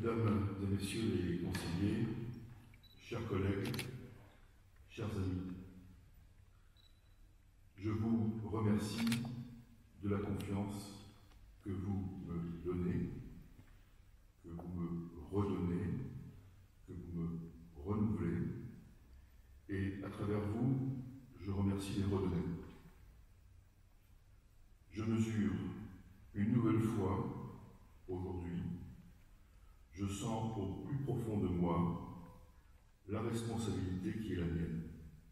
Mesdames et Messieurs les conseillers, chers collègues, chers amis, je vous remercie de la confiance que vous me donnez, que vous me redonnez, que vous me renouvelez, et à travers vous, je remercie les redonnés. Je mesure une nouvelle fois, aujourd'hui, je sens au plus profond de moi la responsabilité qui est la mienne.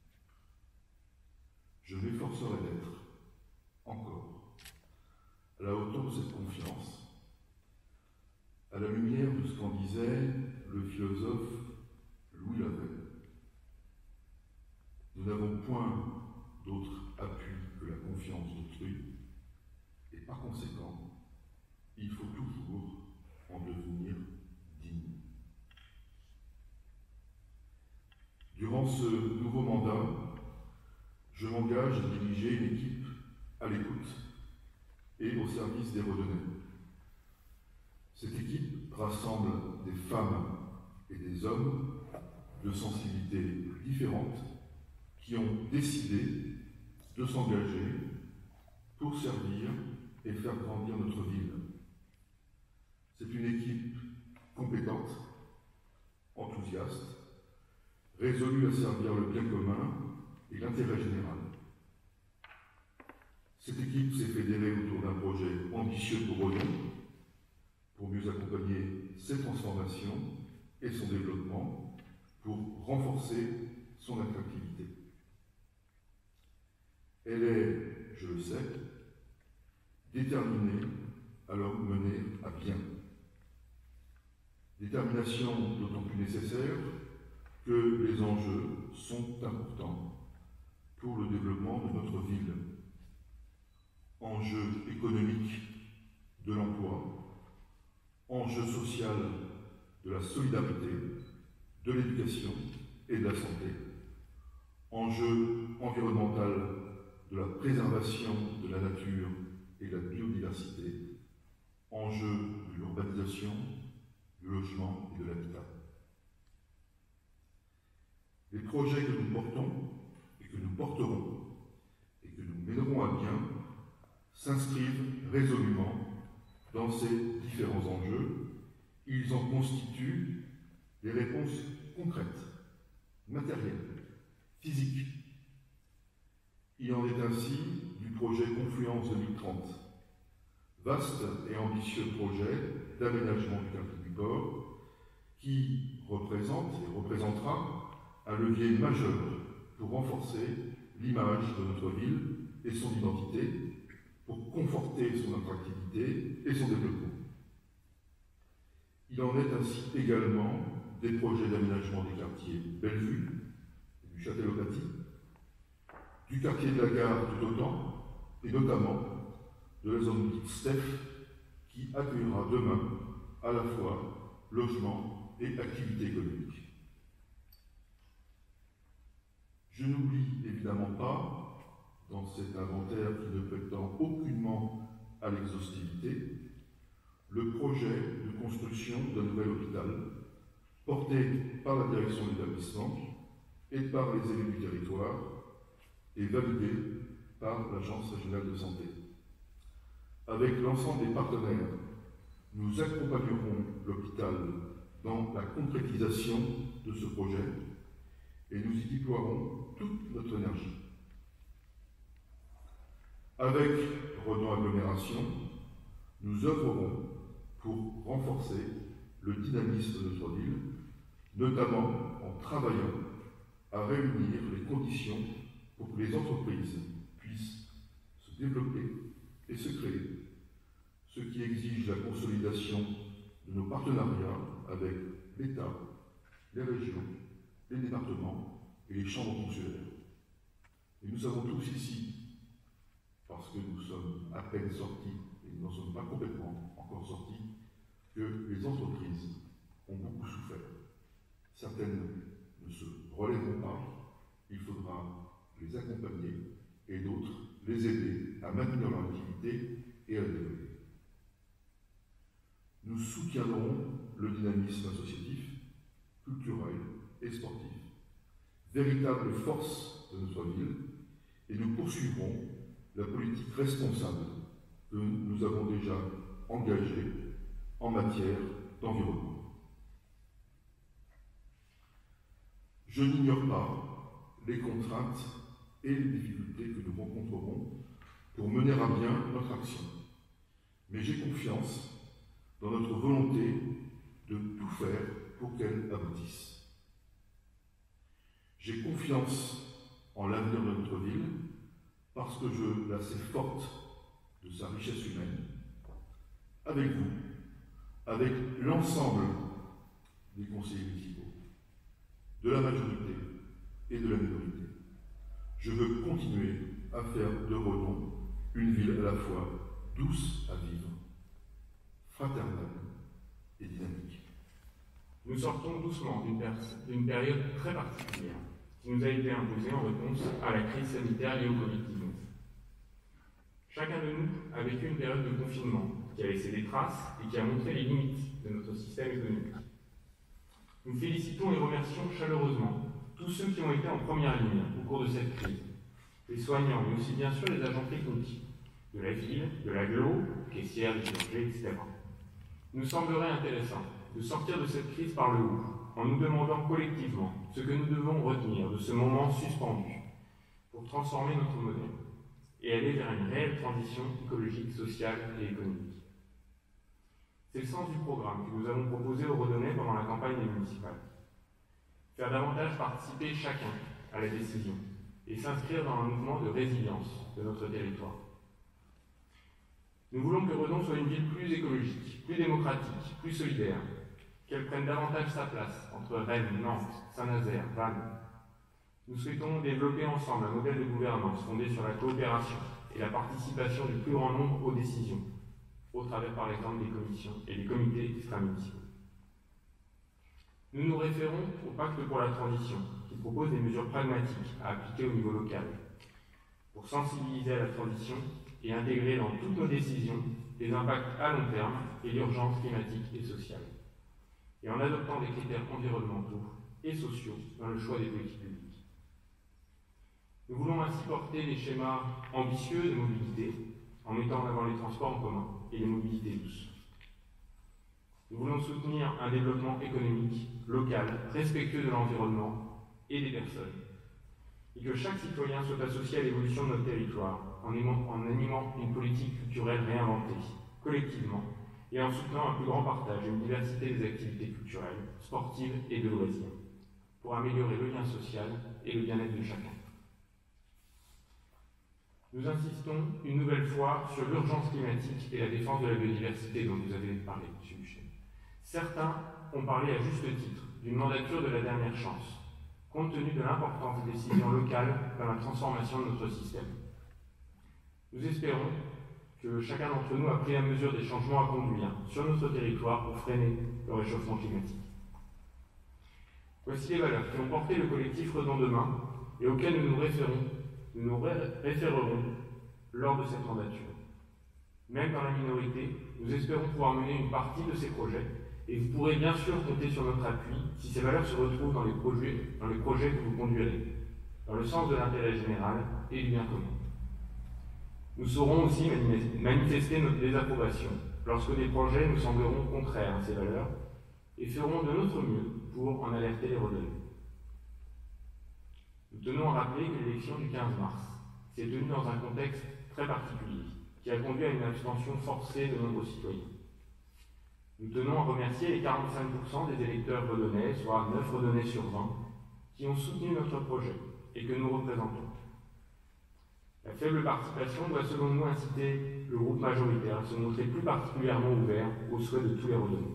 Je m'efforcerai d'être, encore, à la hauteur de cette confiance, à la lumière de ce qu'en disait le philosophe Louis Lavelle. Nous n'avons point d'autre appui que la confiance d'autrui, et par conséquent, il faut toujours en devenir digne. Durant ce nouveau mandat, je m'engage à diriger une équipe à l'écoute et au service des redonnés. Cette équipe rassemble des femmes et des hommes de sensibilités différentes qui ont décidé de s'engager pour servir et faire grandir notre ville. C'est une équipe compétente, enthousiaste, résolue à servir le bien commun et l'intérêt général. Cette équipe s'est fédérée autour d'un projet ambitieux pour Redon, pour mieux accompagner ses transformations et son développement, pour renforcer son attractivité. Elle est, je le sais, déterminée à le mener à bien. Détermination d'autant plus nécessaire que les enjeux sont importants pour le développement de notre ville. Enjeu économique de l'emploi, enjeu social de la solidarité, de l'éducation et de la santé, enjeu environnemental de la préservation de la nature et de la biodiversité, enjeu de l'urbanisation, du logement et de l'habitat. Les projets que nous portons et que nous porterons et que nous mènerons à bien s'inscrivent résolument dans ces différents enjeux. Ils en constituent des réponses concrètes, matérielles, physiques. Il en est ainsi du projet Confluence 2030, vaste et ambitieux projet d'aménagement du quartier du port qui représente et représentera un levier majeur pour renforcer l'image de notre ville et son identité, pour conforter son attractivité et son développement. Il en est ainsi également des projets d'aménagement des quartiers Bellevue, du Châtelet-Paty, du quartier de la gare tout autant, et notamment de la zone dite STEF, qui accueillera demain à la fois logement et activité économique. Je n'oublie évidemment pas, dans cet inventaire qui ne prétend aucunement à l'exhaustivité, le projet de construction d'un nouvel hôpital porté par la direction de l'établissement et par les élus du territoire et validé par l'Agence régionale de santé. Avec l'ensemble des partenaires, nous accompagnerons l'hôpital dans la concrétisation de ce projet et nous y déploierons toute notre énergie. Avec Redon Agglomération, nous œuvrerons pour renforcer le dynamisme de notre ville, notamment en travaillant à réunir les conditions pour que les entreprises puissent se développer et se créer, ce qui exige la consolidation de nos partenariats avec l'État, les régions, les départements et les chambres consulaires. Et nous savons tous ici, parce que nous sommes à peine sortis, et nous n'en sommes pas complètement encore sortis, que les entreprises ont beaucoup souffert. Certaines ne se relèveront pas, il faudra les accompagner, et d'autres les aider à maintenir leur activité et à la développer. Nous soutiendrons le dynamisme associatif, culturel et sportif, véritable force de notre ville, et nous poursuivrons la politique responsable que nous avons déjà engagée en matière d'environnement. Je n'ignore pas les contraintes et les difficultés que nous rencontrerons pour mener à bien notre action, mais j'ai confiance dans notre volonté de tout faire pour qu'elle aboutisse. J'ai confiance en l'avenir de notre ville parce que je la sais forte de sa richesse humaine, avec vous, avec l'ensemble des conseillers municipaux, de la majorité et de la minorité. Je veux continuer à faire de Redon une ville à la fois douce à vivre, fraternelle et dynamique. Nous sortons doucement d'une période très particulière qui nous a été imposée en réponse à la crise sanitaire liée au Covid-19. Chacun de nous a vécu une période de confinement qui a laissé des traces et qui a montré les limites de notre système économique. Nous félicitons et remercions chaleureusement tous ceux qui ont été en première ligne au cours de cette crise, les soignants, mais aussi bien sûr les agents techniques de la ville, de l'agglo, caissières, des boulangers, etc. Il nous semblerait intéressant de sortir de cette crise par le haut, en nous demandant collectivement ce que nous devons retenir de ce moment suspendu pour transformer notre modèle et aller vers une réelle transition écologique, sociale et économique. C'est le sens du programme que nous avons proposé aux Redonnais pendant la campagne des municipales. Faire davantage participer chacun à la décision et s'inscrire dans un mouvement de résilience de notre territoire. Nous voulons que Redon soit une ville plus écologique, plus démocratique, plus solidaire, qu'elle prenne davantage sa place entre Rennes, Nantes, Saint-Nazaire, Vannes. Nous souhaitons développer ensemble un modèle de gouvernance fondé sur la coopération et la participation du plus grand nombre aux décisions, au travers par exemple des commissions et des comités extra-municipaux. Nous nous référons au pacte pour la transition, qui propose des mesures pragmatiques à appliquer au niveau local, pour sensibiliser à la transition et intégrer dans toutes nos décisions les impacts à long terme et l'urgence climatique et sociale, et en adoptant des critères environnementaux et sociaux dans le choix des politiques publiques. Nous voulons ainsi porter des schémas ambitieux de mobilité, en mettant en avant les transports en commun et les mobilités douces. Nous voulons soutenir un développement économique, local, respectueux de l'environnement et des personnes, et que chaque citoyen soit associé à l'évolution de notre territoire en animant une politique culturelle réinventée, collectivement, et en soutenant un plus grand partage et une diversité des activités culturelles, sportives et de loisirs, pour améliorer le lien social et le bien-être de chacun. Nous insistons une nouvelle fois sur l'urgence climatique et la défense de la biodiversité dont vous avez parlé, M. Buchet. Certains ont parlé à juste titre d'une mandature de la dernière chance, compte tenu de l'importance des décisions locales dans la transformation de notre système. Nous espérons que chacun d'entre nous a pris la mesure des changements à conduire sur notre territoire pour freiner le réchauffement climatique. Voici les valeurs qui ont porté le collectif Redon Demain et auxquelles nous nous référerons lors de cette mandature. Même dans la minorité, nous espérons pouvoir mener une partie de ces projets et vous pourrez bien sûr compter sur notre appui si ces valeurs se retrouvent dans les projets que vous conduirez, dans le sens de l'intérêt général et du bien commun. Nous saurons aussi manifester notre désapprobation lorsque des projets nous sembleront contraires à ces valeurs et ferons de notre mieux pour en alerter les Redonnais. Nous tenons à rappeler que l'élection du 15 mars s'est tenue dans un contexte très particulier qui a conduit à une abstention forcée de nombreux citoyens. Nous tenons à remercier les 45% des électeurs redonnais, soit 9 redonnais sur 20, qui ont soutenu notre projet et que nous représentons. La faible participation doit selon nous inciter le groupe majoritaire à se montrer plus particulièrement ouvert aux souhaits de tous les redonnés.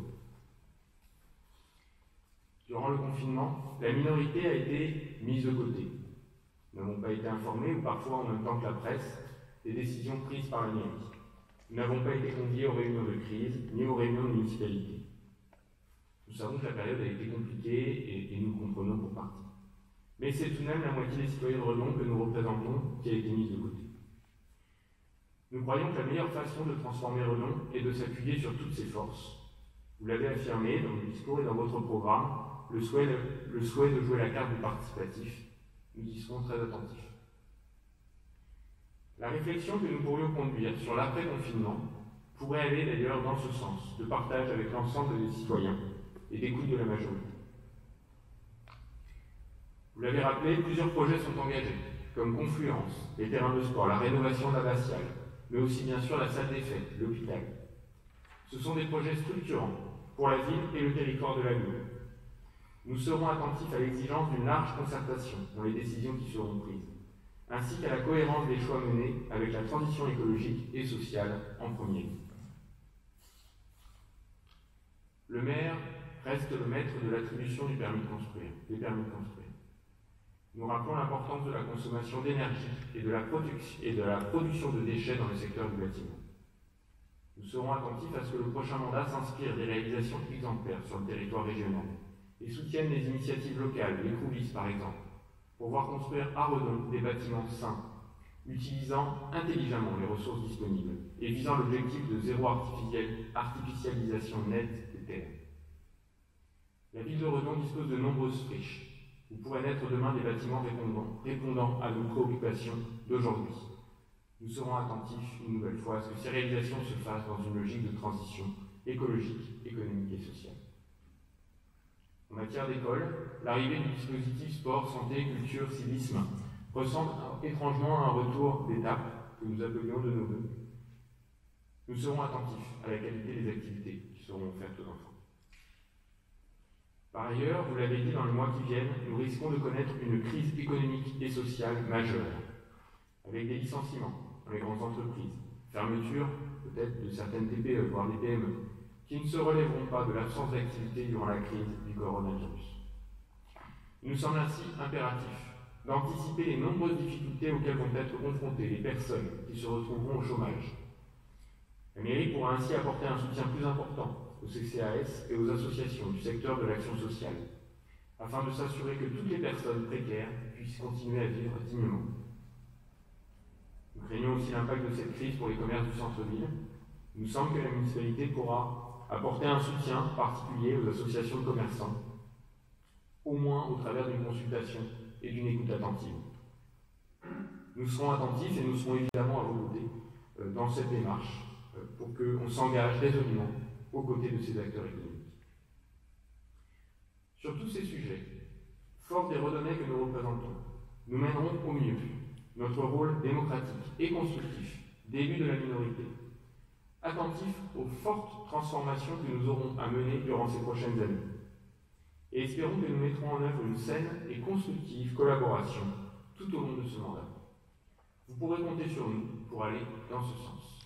Durant le confinement, la minorité a été mise de côté. Nous n'avons pas été informés, ou parfois en même temps que la presse, des décisions prises par la mairie. Nous n'avons pas été conviés aux réunions de crise, ni aux réunions de municipalité. Nous savons que la période a été compliquée et nous le comprenons pour partie. Mais c'est tout de même la moitié des citoyens de Redon que nous représentons qui a été mise de côté. Nous croyons que la meilleure façon de transformer Redon est de s'appuyer sur toutes ses forces, Vous l'avez affirmé dans le discours et dans votre programme, le souhait de jouer la carte du participatif. Nous y serons très attentifs. La réflexion que nous pourrions conduire sur l'après-confinement pourrait aller d'ailleurs dans ce sens, de partage avec l'ensemble des citoyens et d'écoute de la majorité. Vous l'avez rappelé, plusieurs projets sont engagés, comme Confluence, les terrains de sport, la rénovation de l'abbatiale, mais aussi bien sûr la salle des fêtes, l'hôpital. Ce sont des projets structurants pour la ville et le territoire de la ville. Nous serons attentifs à l'exigence d'une large concertation dans les décisions qui seront prises, ainsi qu'à la cohérence des choix menés avec la transition écologique et sociale en premier lieu. Le maire reste le maître de l'attribution du permis de construire, des permis de construire. Nous rappelons l'importance de la consommation d'énergie et de la production de déchets dans le secteur du bâtiment. Nous serons attentifs à ce que le prochain mandat s'inspire des réalisations exemplaires sur le territoire régional et soutienne les initiatives locales, les coulisses par exemple, pour voir construire à Redon des bâtiments sains, utilisant intelligemment les ressources disponibles et visant l'objectif de zéro artificialisation nette des terres. La ville de Redon dispose de nombreuses friches où pourraient naître demain des bâtiments répondant à nos préoccupations d'aujourd'hui. Nous serons attentifs une nouvelle fois à ce que ces réalisations se fassent dans une logique de transition écologique, économique et sociale. En matière d'école, l'arrivée du dispositif sport, santé, culture, civisme ressemble étrangement à un retour d'étape que nous appelions de nos vœux. Nous serons attentifs à la qualité des activités qui seront offertes aux enfants. Par ailleurs, vous l'avez dit, dans les mois qui viennent, nous risquons de connaître une crise économique et sociale majeure, avec des licenciements dans les grandes entreprises, fermeture peut-être de certaines TPE, voire des PME, qui ne se relèveront pas de l'absence d'activité durant la crise du coronavirus. Il nous semble ainsi impératif d'anticiper les nombreuses difficultés auxquelles vont être confrontées les personnes qui se retrouveront au chômage. La mairie pourra ainsi apporter un soutien plus important aux CCAS et aux associations du secteur de l'action sociale, afin de s'assurer que toutes les personnes précaires puissent continuer à vivre dignement. Nous craignons aussi l'impact de cette crise pour les commerces du centre-ville. Il nous semble que la municipalité pourra apporter un soutien particulier aux associations de commerçants, au moins au travers d'une consultation et d'une écoute attentive. Nous serons attentifs et nous serons évidemment à vos côtés dans cette démarche pour qu'on s'engage résolument aux côtés de ces acteurs économiques. Sur tous ces sujets, forts des redonnées que nous représentons, nous mènerons au mieux notre rôle démocratique et constructif d'élus de la minorité, attentifs aux fortes transformations que nous aurons à mener durant ces prochaines années. Et espérons que nous mettrons en œuvre une saine et constructive collaboration tout au long de ce mandat. Vous pourrez compter sur nous pour aller dans ce sens.